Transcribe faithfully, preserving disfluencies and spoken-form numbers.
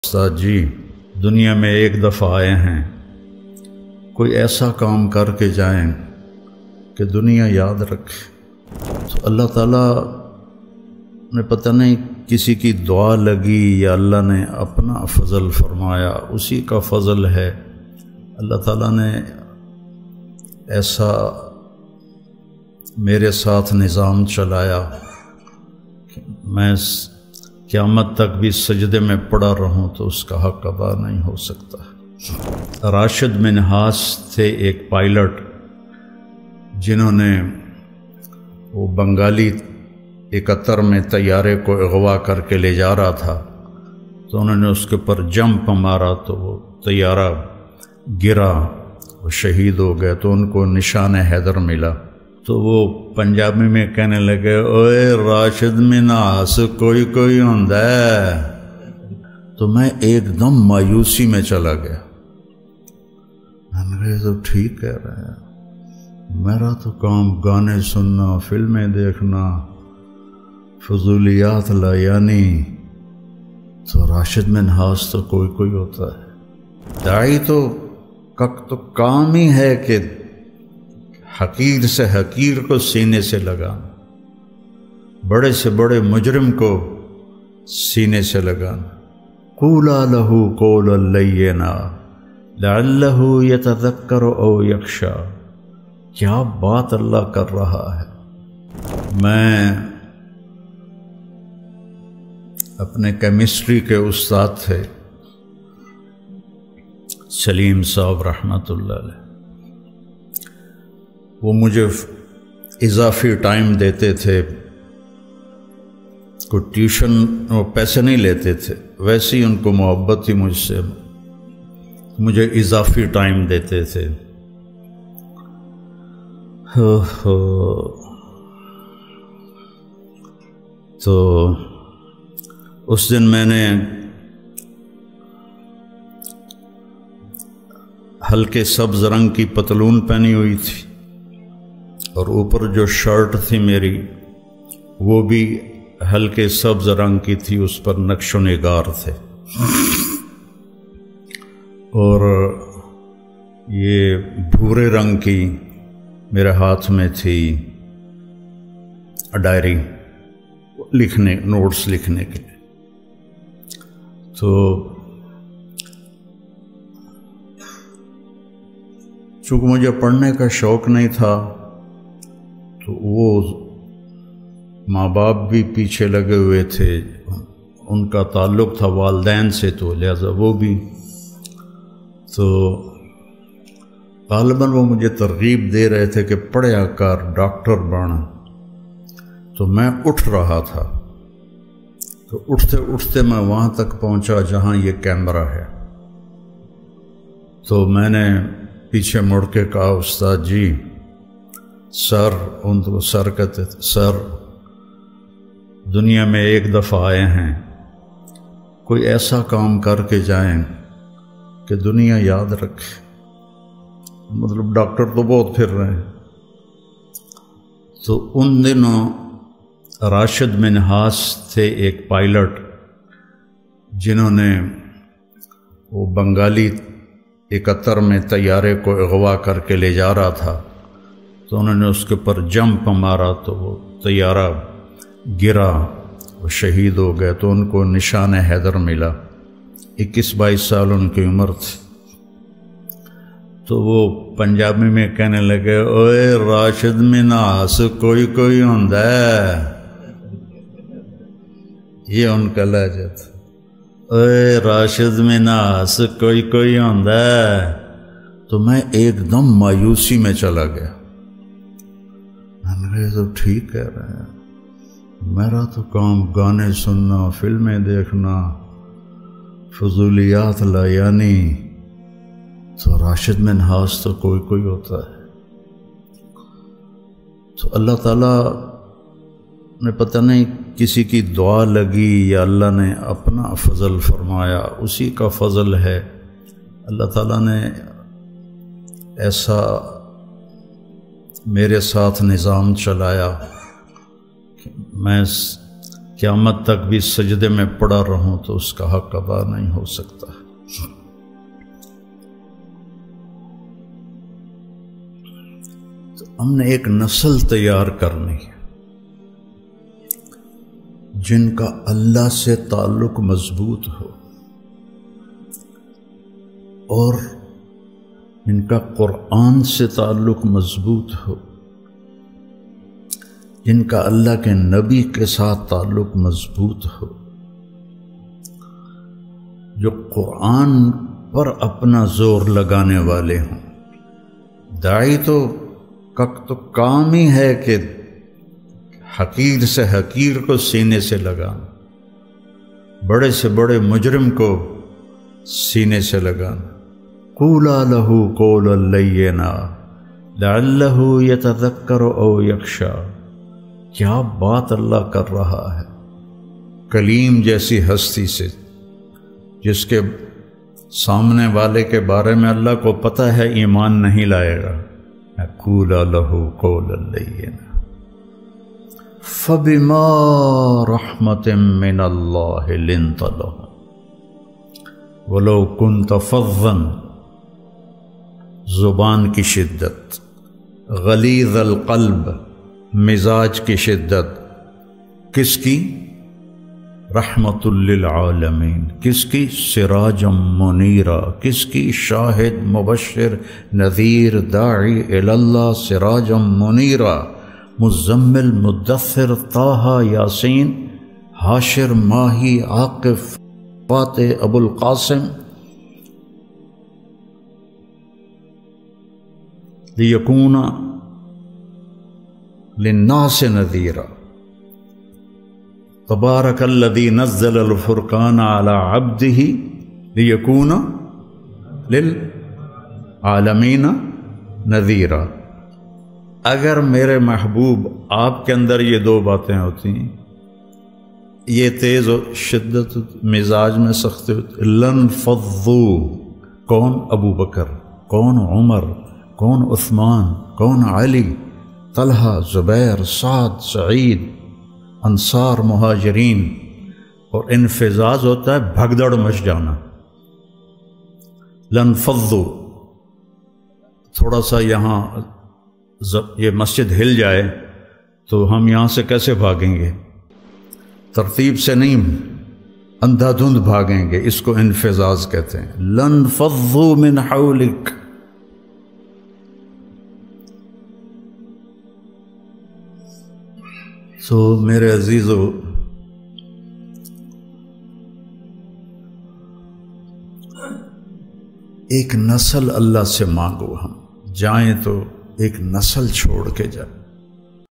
استاد جی دنیا میں ایک دفعہ آئے ہیں، کوئی ایسا کام کر کے جائیں کہ دنیا یاد رکھے۔ تو اللہ تعالیٰ نے پتہ نہیں کسی کی دعا لگی یا اللہ نے اپنا فضل فرمایا، اسی کا فضل ہے۔ اللہ تعالیٰ نے ایسا میرے ساتھ نظام چلایا کہ میں قیامت تک بھی سجدے میں پڑا رہوں تو اس کا حق ادا نہیں ہو سکتا۔ راشد منہاس تھے ایک پائلٹ، جنہوں نے وہ بنگالی اکہتر میں طیارے کو اغوا کر کے لے جا رہا تھا، تو انہوں نے اس کے اوپر جمپ مارا تو وہ طیارہ گرا، وہ شہید ہو گئے، تو ان کو نشان حیدر ملا۔ تو وہ پنجابی میں کہنے لگے، اوئے راشد منہاس کوئی کوئی ہوندا ہے۔ تو میں ایک دم مایوسی میں چلا گیا، میں نے کہا تو ٹھیک کہہ رہے ہیں، میرا تو کام گانے سننا، فلمیں دیکھنا، فضولیات لا یعنی، تو راشد منہاس تو کوئی کوئی ہوتا ہے۔ داعی تو کک تو کام ہی ہے کہ حقیر سے حقیر کو سینے سے لگانا، بڑے سے بڑے مجرم کو سینے سے لگانا۔ قولا لہ قولا لینا لعلہ یتذکر او یخشی۔ کیا بات اللہ کر رہا ہے۔ میں اپنے کیمسٹری کے استاد تھے سلیم صاحب رحمۃ اللہ علیہ، وہ مجھے اضافی ٹائم دیتے تھے، کوئی ٹیوشن وہ پیسے نہیں لیتے تھے، ویسے ہی ان کو محبت تھی مجھ سے، مجھے اضافی ٹائم دیتے تھے۔ تو اس دن میں نے ہلکے سبز رنگ کی پتلون پہنی ہوئی تھی، اور اوپر جو شرٹ تھی میری وہ بھی ہلکے سبز رنگ کی تھی، اس پر نقش و نگار تھے، اور یہ بھورے رنگ کی میرے ہاتھ میں تھی ڈائری لکھنے نوٹس لکھنے کے لیے۔ تو چونکہ مجھے پڑھنے کا شوق نہیں تھا، تو وہ ماں باپ بھی پیچھے لگے ہوئے تھے، ان کا تعلق تھا والدین سے، تو لہذا وہ بھی، تو غالباً وہ مجھے ترغیب دے رہے تھے کہ پڑھیا کر، ڈاکٹر بن۔ تو میں اٹھ رہا تھا، تو اٹھتے اٹھتے میں وہاں تک پہنچا جہاں یہ کیمرہ ہے۔ تو میں نے پیچھے مڑ کے کہا، استاد جی سر، ان کو سر کہتے تھے، سر دنیا میں ایک دفعہ آئے ہیں، کوئی ایسا کام کر کے جائیں کہ دنیا یاد رکھے۔ مطلب ڈاکٹر تو بہت پھر رہے ہیں۔ تو ان دنوں راشد منہاس تھے ایک پائلٹ، جنہوں نے وہ بنگالی اکہتر میں طیارے کو اغوا کر کے لے جا رہا تھا، تو انہوں نے اس کے اوپر جمپ مارا تو وہ طیارہ گرا، وہ شہید ہو گئے، تو ان کو نشان حیدر ملا۔ اکیس بائیس سال ان کی عمر تھی۔ تو وہ پنجابی میں کہنے لگے، اوئے راشد منہاس کوئی کوئی ہوندا ہے۔ یہ ان کا لہجہ تھا، اوئے راشد منہاس کوئی کوئی ہوندا ہے۔ تو میں ایک دم مایوسی میں چلا گیا، میں نے کہا تو ٹھیک کہہ رہے ہیں، میرا تو کام گانے سننا، فلمیں دیکھنا، فضولیات لا یعنی، تو راشد منہاس تو کوئی کوئی ہوتا ہے۔ تو اللہ تعالیٰ نے پتہ نہیں کسی کی دعا لگی یا اللہ نے اپنا فضل فرمایا، اسی کا فضل ہے۔ اللہ تعالیٰ نے ایسا میرے ساتھ نظام چلایا کہ میں قیامت تک بھی سجدے میں پڑا رہوں تو اس کا حق ادا نہیں ہو سکتا۔ تو ہم نے ایک نسل تیار کرنی ہے جن کا اللہ سے تعلق مضبوط ہو اور ان کا قرآن سے تعلق مضبوط ہو، جن کا اللہ کے نبی کے ساتھ تعلق مضبوط ہو، جو قرآن پر اپنا زور لگانے والے ہوں۔ داعی تو کک تو کام ہی ہے کہ حقیر سے حقیر کو سینے سے لگانا، بڑے سے بڑے مجرم کو سینے سے لگانا۔ قولا لہ قولا لینا لعلہ یتذکر او یخشی، کیا بات اللہ کر رہا ہے کلیم جیسی ہستی سے، جس کے سامنے والے کے بارے میں اللہ کو پتہ ہے ایمان نہیں لائے گا۔ قولا لہ قولا لینا فبما رحمت من اللہ لنت لهم ولو كنت فظا، زبان کی شدت، غلیظ القلب، مزاج کی شدت، کس کی؟ رحمت للعالمین، کس کی؟ سراجا منیرا، کس کی؟ شاہد مبشر نذیر داعی الی اللہ سراجا منیرا، مزمل مدثر طٰہٰ یاسین حاشر ماہی عاقف فاتح ابو القاسم، لیکون للناس نذیرا، تبارک الذی نزل الفرقان علی عبدہ لیکون للعالمین نذیرا۔ اگر میرے محبوب آپ کے اندر یہ دو باتیں ہوتی ہیں، یہ تیز و شدت مزاج میں سختی ہوتی، لن فضو، کون؟ ابو بکر، کون؟ عمر، کون؟ عثمان، کون؟ علی، طلحہ، زبیر، سعد، سعید، انصار، مہاجرین۔ اور انفزاز ہوتا ہے بھگدڑ مچ جانا۔ لن فضو، تھوڑا سا یہاں یہ مسجد ہل جائے تو ہم یہاں سے کیسے بھاگیں گے؟ ترتیب سے نہیں، اندھا دھند بھاگیں گے، اس کو انفزاز کہتے ہیں۔ لن فضو من حولک، تو میرے عزیزو، ایک نسل اللہ سے مانگو، ہم جائیں تو ایک نسل چھوڑ کے جائیں۔